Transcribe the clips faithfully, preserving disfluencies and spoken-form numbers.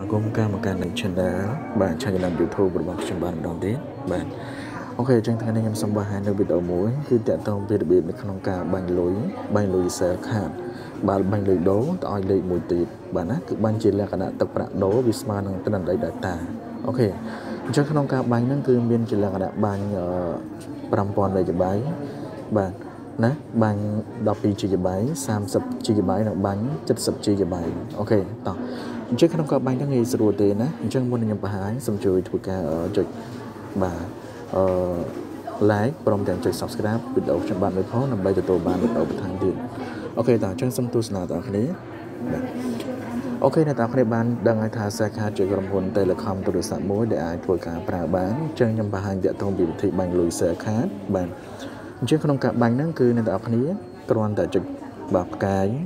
គុំកម្មការនៃ channel បាទឆានែល YouTube របស់ខ្ញុំបានម្ដងទៀតបាទអូខេអញ្ចឹងថ្ងៃនេះខ្ញុំសូមបង្ហាញនៅវីដេអូមួយគឺតាក់ទងពីរបៀបនៅក្នុងការបាញ់លុយបាញ់លុយ sell card បាទបាញ់លុយដូរទៅឲ្យលេខមួយទៀតបាទណាគឺបាញ់ជាលក្ខណៈទឹកប្រាក់ដូរវាស្មើនឹងទិន្នន័យ data អូខេអញ្ចឹងក្នុងការបាញ់ហ្នឹងគឺមានជាលក្ខណៈបាញ់five thousand មេហ្គាបៃត៍បាទណាបាញ់twelve ជីហ្គាបៃត៍thirty ជីហ្គាបៃត៍និងបាញ់seventy ជីហ្គាបៃត៍អូខេតោះអញ្ចឹងក្នុងការបាញ់ហ្នឹងងាយស្រួលទេណាអញ្ចឹងមុននឹងខ្ញុំបង្ហាញសូមជួយធ្វើការចុចបាទអឺ like ព្រមទាំងចុច subscribe វីដេអូខ្ញុំបានមួយផងដើម្បីទទួលបានវីដេអូបន្ថែមទៀតអូខេតោះអញ្ចឹងសូមទស្សនាបងប្អូនគ្នាបាទអូខេអ្នកទាំងគ្នាបានដឹងហើយថា Saka ជាក្រុមហ៊ុន Telecom ទូរស័ព្ទមួយដែលអាចធ្វើការប្រើបានអញ្ចឹងខ្ញុំបង្ហាញតាក់ទងពីវិធីបាញ់លុយ Saka បាទអញ្ចឹងក្នុងការបាញ់ហ្នឹងគឺអ្នកទាំងគ្នាគ្រាន់តែចុចបាក់ផ្កាយ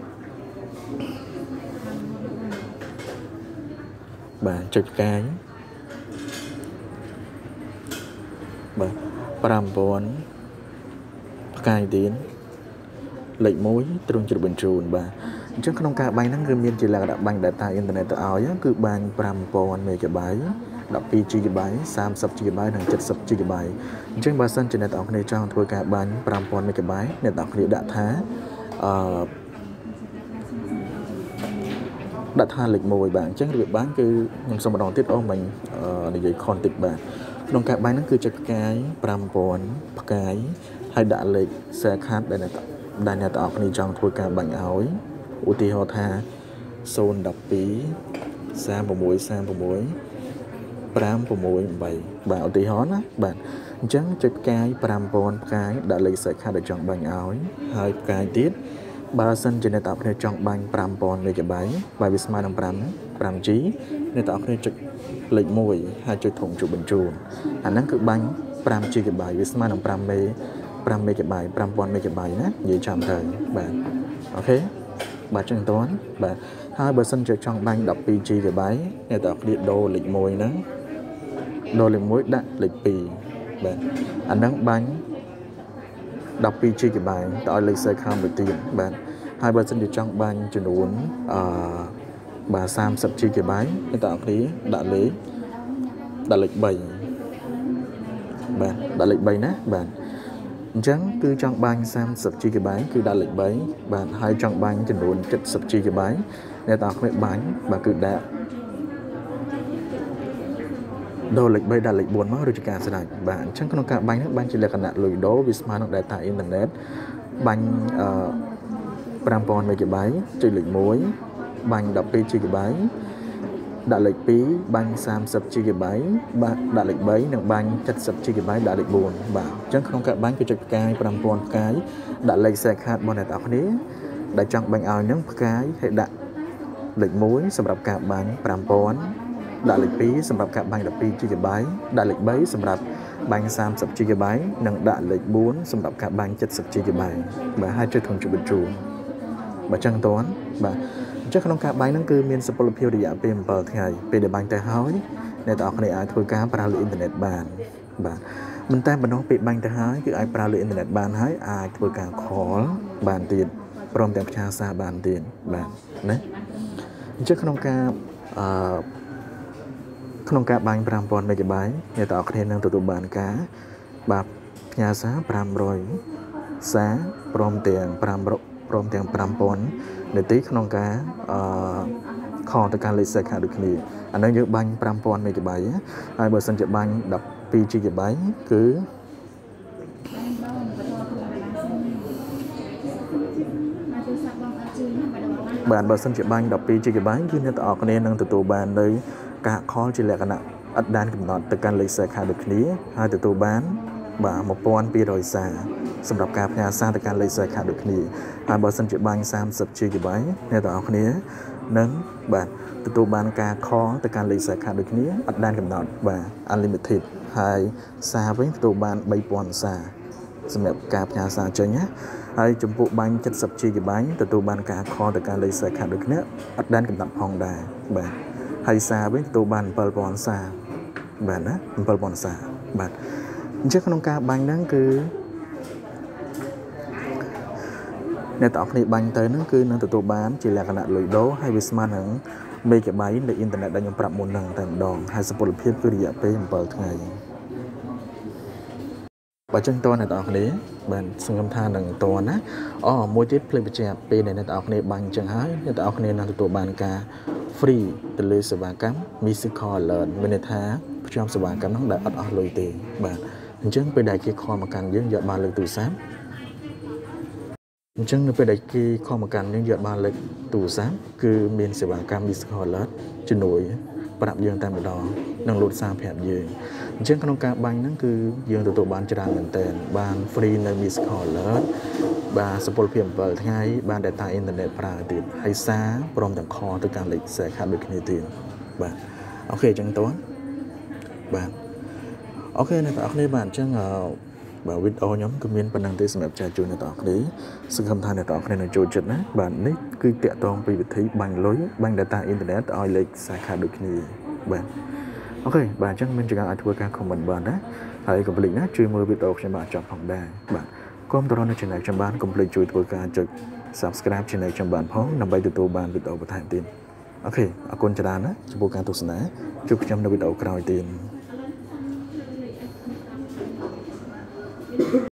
បាទចុចផ្កាយបាទfive thousandផ្កាយទៀតលេខoneទ្រង់ជ្រុបបញ្ជូនបាទអញ្ចឹងក្នុងការបាញ់ហ្នឹងគឺមានជាលក្ខណៈបាញ់ data អ៊ីនធឺណិតទៅឲ្យគឺបាញ់five thousand មេហ្គាបៃត៍twelve ជីហ្គាបៃត៍thirty ជីហ្គាបៃត៍និងseventyជីហ្គាបៃត៍អញ្ចឹងបើសិនជាអ្នកទាំងគ្នាចង់ធ្វើការបាញ់five thousand មេហ្គាបៃត៍អ្នកទាំងគ្នាដាក់ថាអឺដាក់ថាលេខoneបាទអញ្ចឹងរបៀបបាញ់គឺខ្ញុំសូមម្ដងទៀតអូមិញនិយាយខនតិចបាទក្នុងការបាញ់ហ្នឹងគឺចុចផ្កាយfive thousandផ្កាយហើយដាក់លេខ share card ដែលអ្នកដែលអ្នកទាំងអស់គ្នាចង់ធ្វើការបាញ់ឲ្យឧទាហរណ៍ថាzero one two thirty-six thirty-six five six eightបាទឧទាហរណ៍ណាបាទអញ្ចឹងចុចផ្កាយfive thousandផ្កាយដាក់លេខ share card ដែលចង់បាញ់ឲ្យហើយផ្កាយទៀតបើសិនជាអ្នកទាំងអស់គ្នាចង់បាញ់five thousandមេហ្គាបៃត៍បាទវាស្មើនឹង5 5G អ្នកទាំងអស់គ្នាចុចលេខoneហើយចុចធំជួបបញ្ជូនអាហ្នឹងគឺបាញ់fiveជីហ្គាបៃត៍វាស្មើនឹង5មេ5មេហ្គាបៃត៍five thousandមេហ្គាបៃត៍ណានិយាយចាំទៅបាទអូខេបាទចឹងតើបាទហើយបើសិនជាចង់បាញ់twelveជីហ្គាបៃត៍អ្នកទាំងអស់គ្នាដូរលេខoneហ្នឹងដូរលេខoneដាក់លេខtwoបាទអាហ្នឹងបាញ់twelveជីហ្គាបៃត៍ទៅឲ្យលេខ share card មួយទៀតបាទហើយបើសិនជាចង់បាញ់ចំនួនអឺបាទthirtyជីហ្គាបៃត៍អ្នកទាំងអស់គ្នាដាក់លេខដាក់លេខthreeបាទដាក់លេខthreeណាបាទអញ្ចឹងគឺចង់បាញ់thirtyជីហ្គាបៃត៍គឺដាក់លេខthreeបាទហើយចង់បាញ់ចំនួនseventyជីហ្គាបៃត៍អ្នកទាំងអស់គ្នាបាញ់បាទគឺដាក់ដូរលេខthreeដាក់លេខfourមកឬជាការស្ដេចបាទអញ្ចឹងក្នុងការបាញ់នេះបាញ់ជាលក្ខណៈលុយដូរវាស្មើនឹង data អ៊ីនធឺណិតបាញ់អឺfive thousandមេហ្គាបៃត៍ចុចលេខoneបាញ់twelveជីហ្គាបៃត៍ដាក់លេខtwoបាញ់thirtyជីហ្គាបៃត៍បាទដាក់លេខthreeនិងបាញ់seventyជីហ្គាបៃត៍ដាក់លេខfourបាទអញ្ចឹងក្នុងការបាញ់គឺចុចផ្កាយfive thousandផ្កាយដាក់លេខ share card របស់អ្នកទាំងអស់គ្នាដែលចង់បាញ់ឲ្យហ្នឹងផ្កាយហើយដាក់លេខoneសម្រាប់ការបាញ់five thousandដាក់លេខtwoសម្រាប់ការបាញ់twelveជីហ្គាបៃត៍ដាក់លេខthreeសម្រាប់បាញ់thirtyជីហ្គាបៃត៍និងដាក់លេខfourសម្រាប់ការបាញ់seventyជីហ្គាបៃត៍បាទហើយចុចធំជួបបញ្ជូនបាទចឹងតើបាទអញ្ចឹងក្នុងការបាញ់ហ្នឹងគឺមានសុពលភាពរយៈពេលsevenថ្ងៃពេលដែលបាញ់ទៅហើយអ្នកទាំងអស់គ្នាអាចធ្វើការប្រើលើអ៊ីនធឺណិតបានបាទមិនតែប៉ុណ្ណោះពេលបាញ់ទៅហើយគឺអាចប្រើលើអ៊ីនធឺណិតបានហើយអាចធ្វើការ call បានទៀតព្រមទាំងផ្ញើសារបានទៀតបាទណាអញ្ចឹងក្នុងការអឺក្នុងការបាញ់five thousandមេហ្គាបៃត៍អ្នកទាំងអស់គ្នានឹងទទួលបានការបាទផ្ញើសារfive hundredសារព្រមទាំង500ព្រមទាំងfive thousandនាទីក្នុងការអឺខលទៅកាន់លេខ share card ដូចគ្នាអានឹងយើងបាញ់five thousandមេហ្គាបៃត៍ហើយបើសិនជាបាញ់twelveជីហ្គាបៃត៍គឺបាទបើសិនជាបាញ់twelveជីហ្គាបៃត៍គឺអ្នកទាំងអស់គ្នានឹងទទួលបាននៅការខលជាលក្ខណៈឥតដែនកំណត់ទៅកាន់លេខ share card ដូចគ្នាហើយទទួលបានបាទtwelve hundredសារសម្រាប់ការផ្ញើសារទៅកាន់លេខ share card ដូចគ្នាហើយបើសិនជាបាញ់thirtyជីហ្គាបៃត៍អ្នកទាំងអស់គ្នានឹងបាទទទួលបានការខលទៅកាន់លេខ share card ដូចគ្នាអត់ដែនកំណត់បាទ unlimited ហើយសារវិញទទួលបានthree thousandសារសម្រាប់ការផ្ញើសារចេញណាហើយចំពោះបាញ់seventyជីហ្គាបៃត៍ទទួលបានការខលទៅកាន់លេខ share card ដូចគ្នាអត់ដែនកំណត់ផងដែរបាទហើយសារវិញទទួលបានseven thousandសារបាទណាseven thousandសារបាទអញ្ចឹងក្នុងការបាញ់ហ្នឹងគឺអ្នកទាំងអស់គ្នាបាញ់ទៅហ្នឹងគឺនឹងទទួលបានជាលក្ខណៈលុយដូរហើយវាស្មើនឹង mấy cái máy để internet đang nhầm pram một lần tại đòn hai sập bột phim cứ đi dạo về một ngày và chân to này tao này bạn sung âm than đằng to áอ๋อ môi tiếp play bật chẹp p này tao này bằng chẳng hái nên tao này là tụi bạn cả free từ lưới sờ vàng cắm music call lợn bên thá trong sờ vàng cắm nó đã ở lưới tiền bạn chứngไปได้กี่ข้อมากันยื่นยอดมาเลยตู่ซ้ำจึงไปได้กี่ข้อมากันยื่นยอดมาเลยตู่ซ้ำคือเมียนสว่างการมีสกอร์เลสจุนหน่วยประดับยืนตามดอนั่งรถสร้างแผนยืนจึงขนมการบังนั่นคือยืนตัวตัวบ้านจราเหมือนเต้นบ้านฟรีในมีสกอร์เลสบ้านสปอร์ตเพียมเปิดง่ายบ้านแต่ตาอินเทอร์เน็ตปราติดให้ซ้าพร้อมจากคอตัวการเหล็กเสียขาดด้วยคณิตตีนบ้านโอเคจังตัวบ้านโอเคในตอนนี้bạn chẳng ở bảo video nhóm comment phần đăng tới xem trà chuốiในตอนนี้ซึ่งคำทานในตอนนี้ในโจทย์นะbạnนี้คือเตะตองไปวิธีบังลอยบัง data internet ออยเล็กสายขาดดุขณีbạnโอเคbạn chẳng mình chỉ cần ai thuaการคอมเมนต์bạnนะให้กับผลิตนะช่วยมือวิดีโอcho bạnจับของได้bạn có một trong những channel trong bạn cùngผลิตช่วยตัวการจะ subscribe channel trong bạnพร้อมนำไปตัวบ้านวิดีโอประทานตีนโอเคเอาคนจะได้นะจะโปรการตัวสนะช่วยจำในวิดีโอกลางตีน